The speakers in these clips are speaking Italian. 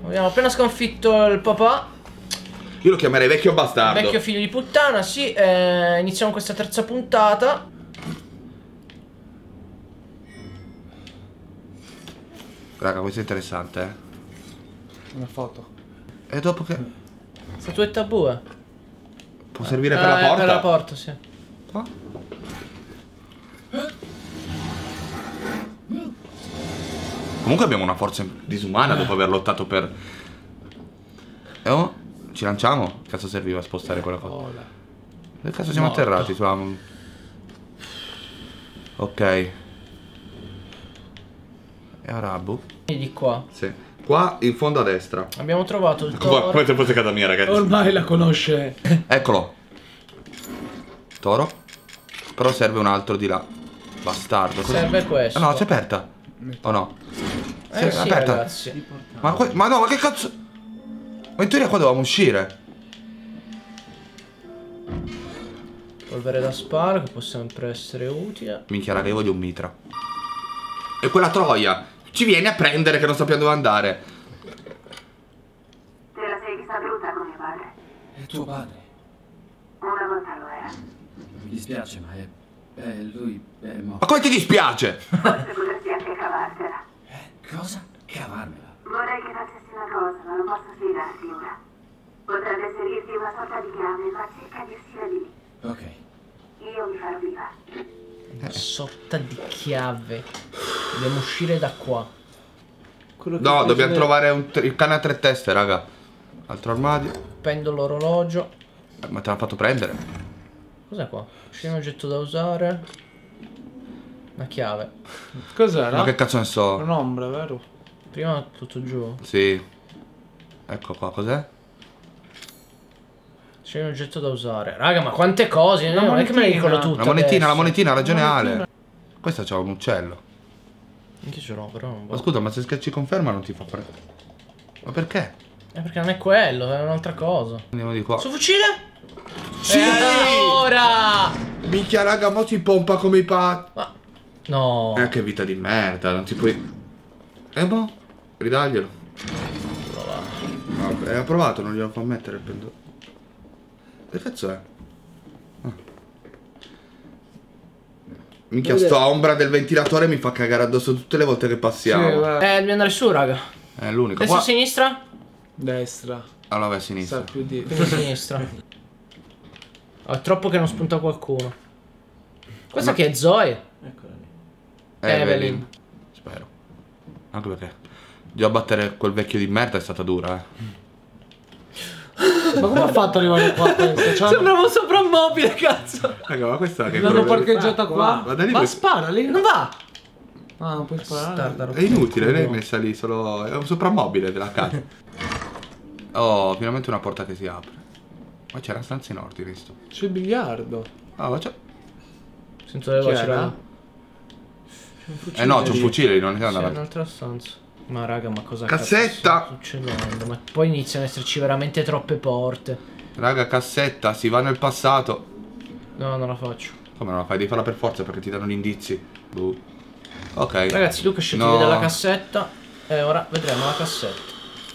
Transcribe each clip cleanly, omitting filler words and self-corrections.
Abbiamo appena sconfitto il papà. Io lo chiamerei vecchio bastardo. Vecchio figlio di puttana, sì. Iniziamo questa terza puntata. Raga, questo è interessante, eh. Una foto. E dopo che... Statuetta bue. Può servire per la porta? Per la porta, sì. Qua? Comunque abbiamo una forza disumana dopo aver lottato per... Oh, ci lanciamo? Che cazzo serviva a spostare quella cosa? Che cazzo siamo atterrati? Ok. E ora Abu? Di qua. Sì. Qua in fondo a destra. Abbiamo trovato il toro. Come se fosse casa mia, ragazzi. Ormai la conosce. Eccolo. Toro. Però serve un altro di là. Bastardo. Serve questo. Ah no, c'è aperta. O no? Sì, aperta. ragazzi. Ma no, ma che cazzo? Ma in teoria qua dovevamo uscire. Polvere da sparo che può sempre essere utile. Minchia, raga, io voglio un mitra. E quella troia ci viene a prendere che non sappiamo dove andare. Te la sei vista brutta con mio padre. È tuo padre. Una volta lo era. Mi dispiace, ma lui è morto. Ma come ti dispiace? Forse potresti anche cavartela. Cosa? Cavarmela. Vorrei che facessi una cosa, ma non posso spiegarti ora. Potrebbe servirti una sorta di chiave, ma cerca di uscire di lì. Ok. Io mi farò viva. Una sorta di chiave. Dobbiamo uscire da qua. No, dobbiamo trovare il cane a 3 teste, raga. Altro armadio. Prendo l'orologio. Ma te l'ha fatto prendere? Cos'è qua? Scegli un oggetto da usare. Una chiave. Cos'era? Ma che cazzo ne so? Un'ombra, vero? Prima tutto giù. Sì. Ecco qua, cos'è? Scegli un oggetto da usare. Raga, ma quante cose? Non è che me le dicono tutte. La monetina, ha ragione Ale. Questa c'ha un uccello. Anche ce l'ho, però non Ma scusa, ma se schiacci conferma non ti fa prendere. Ma perché? perché non è quello, è un'altra cosa. Andiamo di qua. Su fucile? Sì! Ora! Minchia raga, mo si pompa come i pazzi. Ma... No. Che vita di merda, non ti puoi... boh, ridaglielo. Vabbè, ha provato, non glielo fa mettere il pendolo. Che cazzo è? Minchia, sta ombra del ventilatore mi fa cagare addosso tutte le volte che passiamo. Sì, Devi andare su, raga. È l'unico. Destra o sinistra? Destra. Allora vai a sinistra. Sa più di... Quindi a sinistra. Oh, è troppo che non spunta qualcuno. Questa che è Zoe? Eccola lì. Evelyn. Spero. Anche perché già battere quel vecchio di merda è stata dura, Ma come ha fatto ad arrivare qua questo? Sembrava un soprammobile, cazzo. Raga, ma questa che L'hanno parcheggiata qua? Ma da lì Ma puoi- spara lì? Non va. Ah, non puoi sparare. È inutile, lei è messa lì solo... È un soprammobile della casa. Oh, finalmente una porta che si apre. Ma c'era una stanza in ordine sto. C'è il biliardo. Ah, ma c'è... Sento le voci, raga. no, c'è un fucile, non è C'è andato. un'altra stanza. Ma raga, ma cosa Cassetta! cazzo sta succedendo? Ma poi iniziano ad esserci veramente troppe porte. Raga, cassetta, si va nel passato. No, non la faccio. Come non la fai? Devi farla per forza perché ti danno gli indizi. Ok. Ragazzi, Luca è scelto di vedere la cassetta. E ora vedremo la cassetta.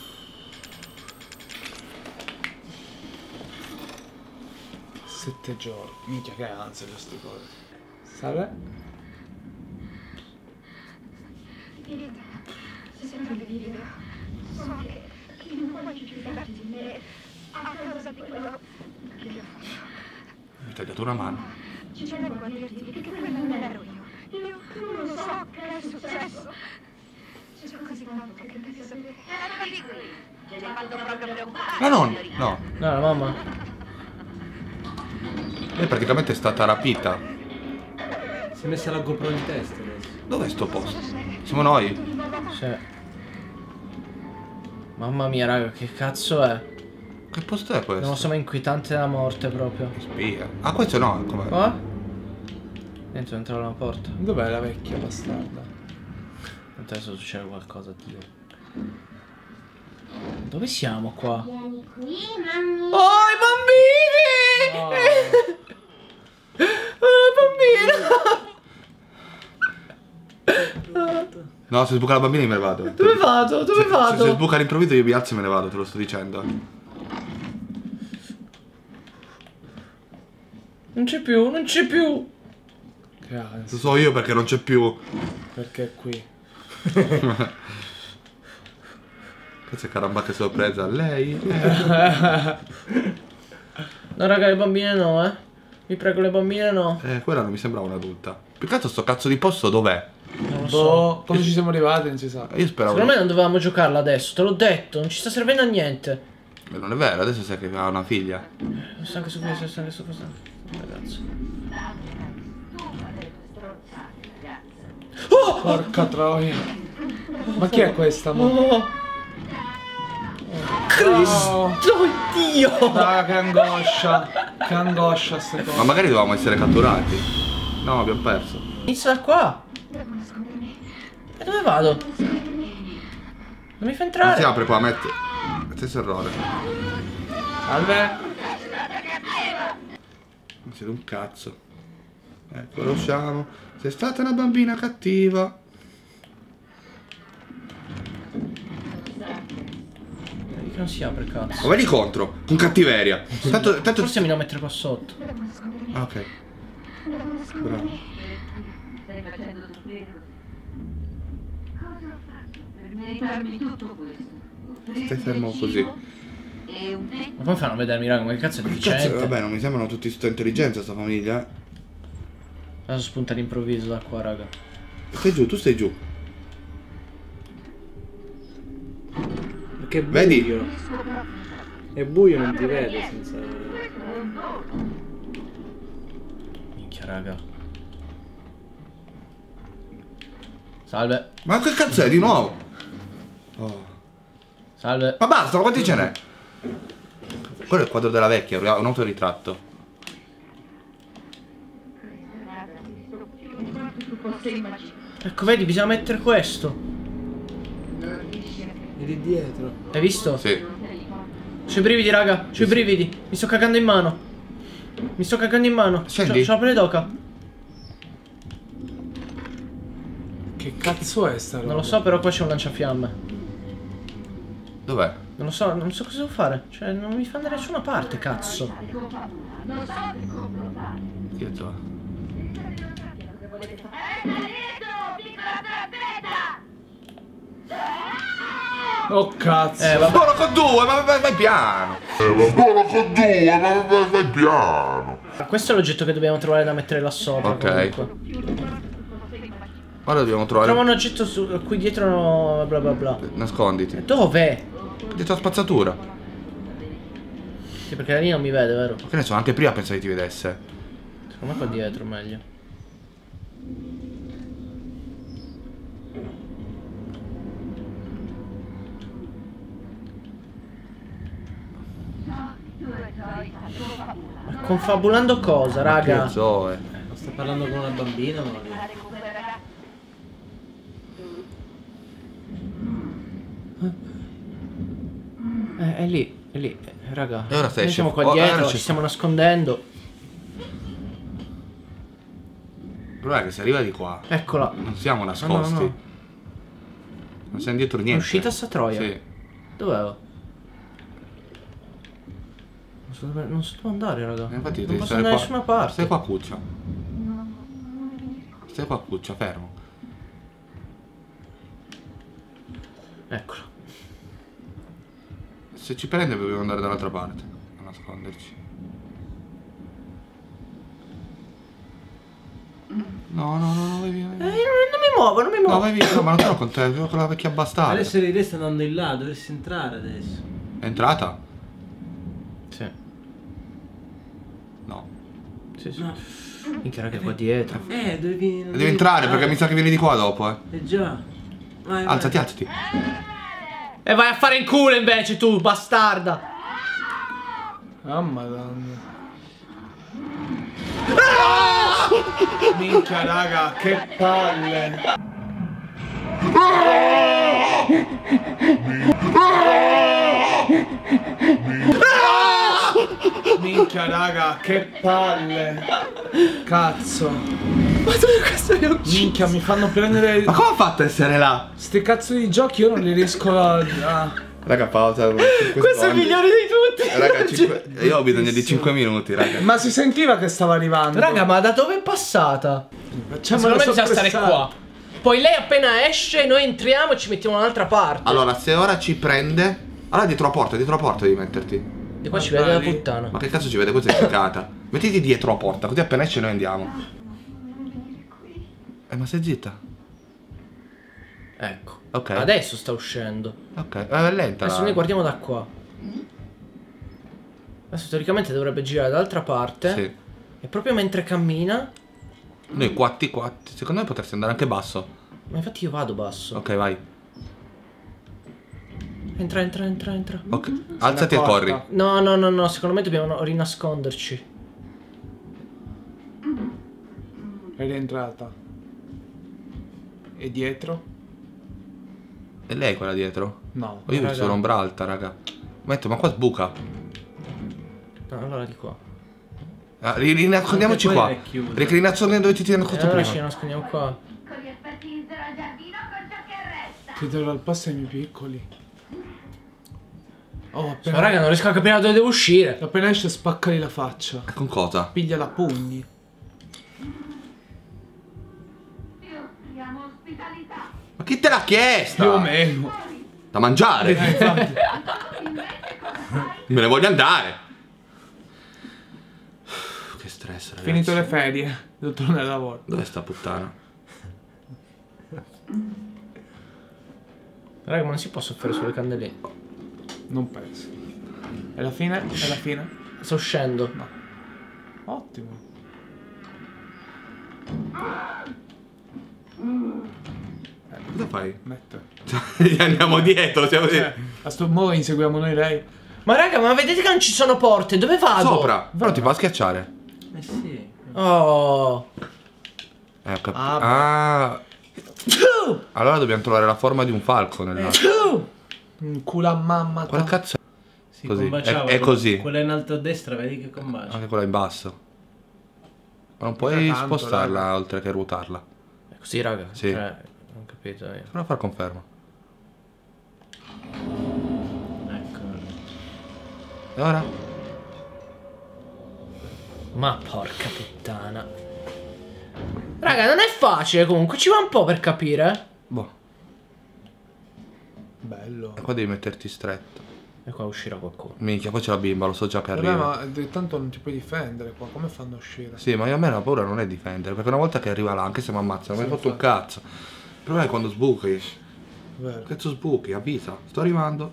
Sette giorni. Minchia che ansia queste cose. Salve? Se sembra livido, so che non puoi più fidarti di me a causa di quello che io faccio. Mi hai dato una mano. Ci tenevo a dirti che quello non ero io. Io non lo so che è successo. C'è così tanto che devi sapere. Ma non! No. No, la mamma. Lei praticamente è stata rapita. Si è messa la GoPro in testa adesso. Dov'è sto posto? Siamo noi? Sì. Mamma mia, raga, che cazzo è? Che posto è questo? Non so, ma inquietante la morte proprio. Spia. Ah, questo no, com'è? Qua? Dentro entrare una porta. Dov'è la vecchia bastarda? Adesso succede qualcosa, Dio. Dove siamo qua? Vieni qui, mamma. Oh, i bambini! No. Oh, il bambino! No, se sbuca la bambina io me ne vado. Dove vado? Dove vado? Se sbuca all'improvviso io mi alzo e me ne vado, te lo sto dicendo. Non c'è più, non c'è più. Che ansia. Lo so io perché non c'è più. Perché è qui? Questa è caramba che sorpresa. Lei? No raga, le bambine no, eh. Vi prego, le bambine no. Quella non mi sembrava un'adulta. Più che altro sto cazzo di posto dov'è? Non lo so. Boh, come ci siamo arrivati non si sa. Io speravo. Secondo me non dovevamo giocarla adesso, te l'ho detto, non ci sta servendo a niente. Non è vero, adesso sai che ha una figlia. Sta anche su questo, sta anche su questo. Ragazzi. Oh! Porca troia. Ma chi è questa? Mo? Oh! Cristo Dio! Ah, che angoscia. Che angoscia ste Ma cose. magari dovevamo essere catturati. No, abbiamo perso. Inizia da qua. E dove vado? Non mi fa Non si entrare. apre qua, metti. Stesso errore. Salve. Non siete un cazzo. Ecco, lo usciamo. Sei stata una bambina cattiva. Che non si apre, cazzo. Ma vai di contro, con cattiveria. Tanto... Forse mi devo mettere qua sotto. Ah, ok. Bravo. Stai facendo soffrire così. Cosa ho fatto per meritarmi tutto questo? Stai fermo così. E un te? Ma come fanno a vedermi, raga? Ma che cazzo è Cazzo, deficiente? vabbè, non mi sembrano tutti sta intelligenza sta famiglia. Adesso spunta all'improvviso da qua, raga. Stai giù, tu stai giù. Perché è buio. Vedi? È buio, non ti vede senza... Minchia, raga. Salve. Ma che cazzo è di nuovo? Oh. Salve. Ma basta, ma quanti ce n'è? Quello è il quadro della vecchia, un autoritratto. Ecco, vedi, bisogna mettere questo. È lì dietro. Hai visto? Sì. C'ho i brividi, raga. C'ho i brividi. Mi sto cagando in mano. Mi sto cagando in mano. Scendi. C'ho la pelle d'oca. Che cazzo è sta roba? Non lo so, però qua c'è un lanciafiamme. Dov'è? Non lo so, non so cosa devo fare. Cioè, non mi fa andare da nessuna parte, cazzo. Dietro. Oh cazzo. Vabbè. Buono con due, ma vai piano. Vai piano. Questo è l'oggetto che dobbiamo trovare da mettere là sopra. Ok. Comunque. Ora dobbiamo trovare. Trova un oggetto qui dietro, no, bla bla bla. Nasconditi. Dove? Dietro la spazzatura. Sì, perché da lì non mi vede, vero? Che ne so, anche prima pensavi ti vedesse. Secondo me qua dietro meglio. Ma confabulando cosa, raga? Che Zoe. Ma sta parlando con una bambina o no? È lì, raga. E ora stai Noi siamo scemo. qua Oh, dietro, ora ci ci- stiamo nascondendo. Guarda che se arriva di qua. Eccola. Non siamo nascosti. No. Non siamo dietro È niente. uscita sta troia. Sì. Dov'è? Non so dove andare, raga. Infatti non devi posso stare andare da qua. nessuna parte. Stai qua cuccia. Stai qua cuccia, fermo. Eccola. Se ci prende dobbiamo andare dall'altra parte. A nasconderci. No, vai via. Non mi muovo, non mi muovo. No, vai via, no, ma non sono con te, sono con la vecchia bastarda. Adesso lei sta andando in là, dovresti entrare adesso. È entrata? Sì. No. Sì. No. Minchia, raga, qua dietro. Devi entrare perché mi sa che vieni di qua dopo, già. Vai. Alzati. E vai a fare in culo invece tu, bastarda. Ah, madonna. Minchia, raga, che palle. Minchia, raga, che palle. Cazzo. Ma tu questo mi ha ucciso. Minchia, mi fanno prendere. Ma come ha fatto a essere là? Ste cazzo di giochi io non li riesco a. Raga, pausa. Questo è il migliore di tutti. Raga, io ho bisogno di 5 minuti, raga. Ma si sentiva che stava arrivando. Raga, ma da dove è passata? Facciamolo Secondo me bisogna stare qua. Poi lei appena esce, noi entriamo e ci mettiamo da un'altra parte. Allora, se ora ci prende. Allora dietro la porta devi metterti. E qua ci vede la puttana. Ma che cazzo ci vede? Questa è giocata. Mettiti dietro la porta, così appena esce noi andiamo. Ma sei zitta. Ecco. Ok. Adesso sta uscendo. Ok, è lenta. Adesso noi guardiamo da qua. Adesso teoricamente dovrebbe girare dall'altra parte. Sì. E proprio mentre cammina. Noi quatti. Secondo me potresti andare anche basso. Ma infatti io vado basso. Ok, vai. Entra. Ok. Alzati e corri. No, secondo me dobbiamo rinasconderci. È rientrata. E dietro? E lei quella dietro? No. Io ho visto un'ombra alta, raga. Ma qua sbuca. No, allora di qua. Ah, rinascondiamoci qua. Anche quella è chiusa. Rinascondiamo dove ti tieni E nascosto allora prima. ci nascondiamo qua. Piccoli aspetti in zero al giardino con ciò che resta. Ti do dal passo ai miei piccoli. Oh, Ma appena, raga, non riesco a capire da dove devo uscire. appena esce spaccali la faccia. Con cosa? Pigliala a pugni. Io offriamo ospitalità. Ma chi te l'ha chiesta? Più o meno. Da mangiare? Infatti. Invece cosa fai? Me ne voglio andare. Che stress, ragazzi. Finito le ferie. Devo tornare al lavoro. Dove sta puttana? Raga, ma non si può soffrire sulle candeline. Non penso. È la fine? È la fine? Sto uscendo. Ottimo. Cosa fai? Mette. Gli andiamo dietro, siamo A sto modo inseguiamo noi lei. Ma raga, ma vedete che non ci sono porte? Dove vado? sopra. Però ti fa schiacciare. Eh sì. Oh. Ho capito. Ah. Allora dobbiamo trovare la forma di un falco nell'altro. Un culo a mamma. Quale cazzo è? Si Così. combaciava. È così. Quella in alto a destra, vedi che combacia. Anche quella in basso. Ma non puoi Da tanto, spostarla raga. oltre che ruotarla. È così, raga? Sì. Non ho capito io. Prova a far conferma. Ecco. E ora? Ma porca puttana. Raga, non è facile comunque, ci va un po' per capire. Boh. Bello. E qua devi metterti stretto. E qua uscirà qualcuno. Minchia, poi c'è la bimba, lo so già che Vabbè, arriva. ma tanto non ti puoi difendere qua. Come fanno a uscire? Sì, ma io a me la paura non è difendere, perché una volta che arriva là, anche se mi ammazzano, non mi hai fatto un cazzo. Il problema è quando sbuchi. Vero. Cazzo sbuchi, avvisa. Sto arrivando.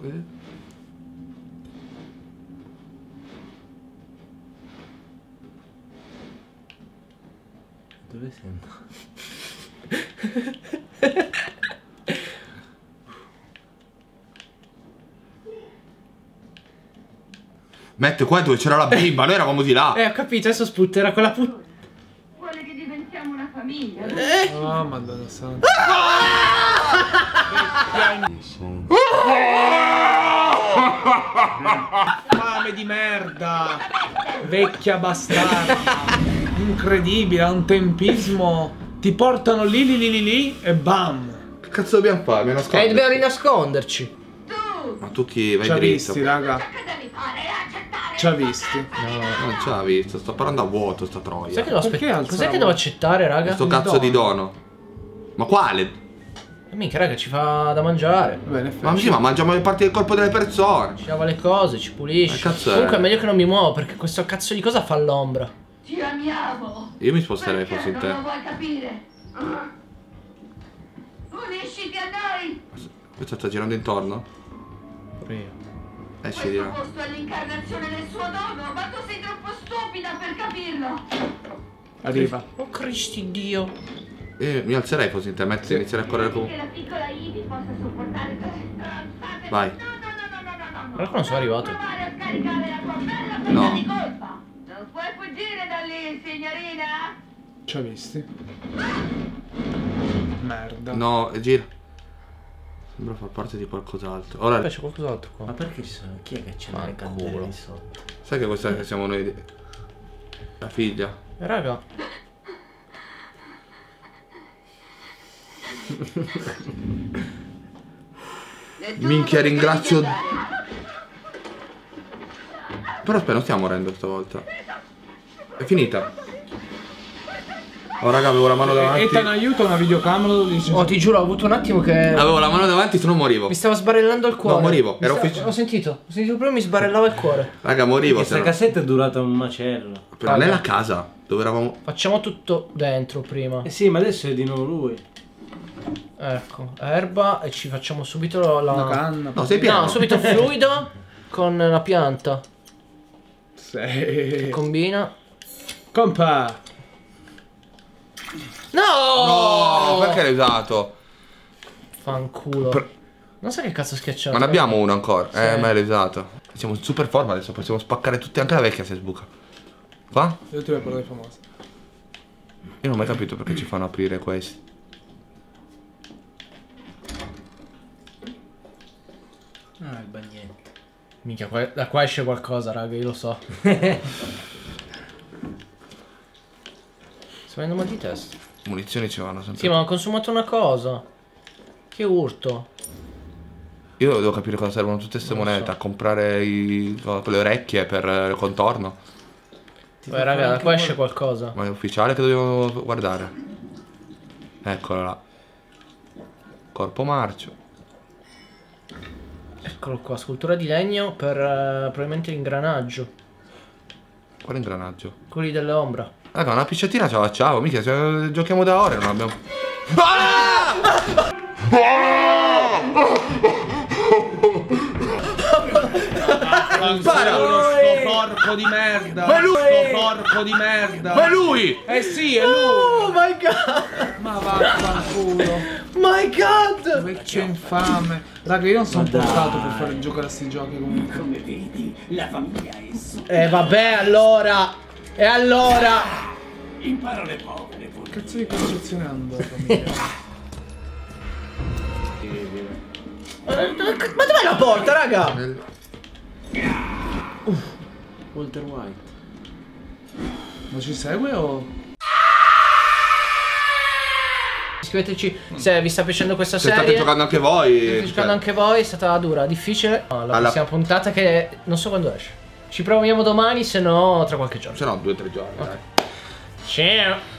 Dove sei andato? Mette qua dove c'era la bimba, noi eravamo di là. Ho capito, adesso sputterà quella puttana. Vuole che diventiamo una famiglia. Oh, madonna santa. Fame di merda. Vecchia bastarda. Incredibile, ha un tempismo. Ti portano lì e bam. Che cazzo dobbiamo fare? Mi nascondo. Dobbiamo rinasconderci. Ma tu chi vai Ci ha dritto? visti, raga. Che devi fare? Accettare. Ci ha visti. Non ce l'ha visto, sto parlando a vuoto sta troia. Cos'è che devo Perché aspettare? alza Cos'è la che devo voce? accettare, raga? Sto cazzo di dono. Ma quale? Minchia, raga, ci fa da mangiare. Bene, Ma sì, ma mangiamo le parti del corpo delle persone. Ci lava le cose, ci pulisce. Ma cazzo è? Comunque è meglio che non mi muovo perché questo cazzo di cosa fa l'ombra. Ti amiamo. Io mi sposterei Perché fossi in te. non lo vuoi capire? Unisciti a noi. Questo sta girando intorno? Pure io. Esci di Questo là. posto è l'incarnazione del suo dono, ma tu sei troppo stupida per capirlo. Arriva. Oh Cristi Dio. Io mi alzerei fossi in te, metti, inizierei a correre Che con. la piccola Ivy possa sopportare queste stronzate. Vai. No. Guarda che non sono arrivato. Provare a scaricare la tua bella presa No. di colpa. Non puoi fuggire da lì, signorina. Ci ha visti. Merda. No, gira. Sembra far parte di qualcos'altro. Ora, C'è qualcos'altro qua. Ma perché ci sono? Chi è che c'è Ma le candele culo. lì sotto? sai che questa che siamo noi? La figlia. Raga. Minchia, ringrazio. Però aspetta, non stiamo morendo stavolta. È finita. Oh raga, avevo la mano davanti. Ethan aiuta una videocamera, lo dice. Oh, ti giuro, ho avuto un attimo che... Avevo la mano davanti, se no morivo. Mi stava sbarellando il cuore. No, morivo. Ho sentito proprio mi sbarellava il cuore. Raga, morivo. Questa cassetta è durata un macello. Però non è la casa dove eravamo. Facciamo tutto dentro prima. Eh sì, ma adesso è di nuovo lui. Ecco, erba e ci facciamo subito la... Una canna. No, sei pieno. No, subito fluido con la pianta. Sei. Combina. Compa. No! No, perché l'hai usato? Fanculo. Non so che cazzo schiacciato. Ma ne abbiamo uno ancora. Sì. Ma l'hai usato. Siamo in super forma adesso, possiamo spaccare tutti, anche la vecchia se sbuca. Qua? Le ultime parole famose. Io non ho mai capito perché ci fanno aprire questi. Ah, il bagnetto. Minchia, da qua esce qualcosa, raga, io lo so. Sto avendo mal di testa. Munizioni ci vanno sempre. Sì, ma ho consumato una cosa. Che urto. Io devo capire cosa servono tutte queste monete. A comprare le orecchie per il contorno. Beh, raga, da qua esce qualcosa. Ma è ufficiale che dobbiamo guardare. Eccola là. Corpo marcio. Eccolo qua, scultura di legno per probabilmente l'ingranaggio. Quale ingranaggio? Quelli delle ombra. Raga, una pisciatina ce la facciamo, mica, se giochiamo da ore non abbiamo... Spara! Sto porco di merda! Ma è lui! Sto porco di merda! Ma è lui! Eh sì, è lui! Oh my god! Ma vaffanculo! My god! Vecchio infame! Raga, io non sono portato per fare giocare a sti giochi comunque. Come vedi, la famiglia è su. Vabbè, allora! E allora? In parole povere, Che cazzo di concezione hanno la famiglia? Ma dov'è la porta, raga? Walter White. Ma ci segue o...? Iscriveteci se vi sta piacendo questa Se serie. state giocando anche voi. State giocando anche voi, è stata dura, difficile. No, la prossima puntata che non so quando esce. Ci proviamo domani, se no tra qualche giorno. Se no, 2 o 3 giorni, dai. Ciao.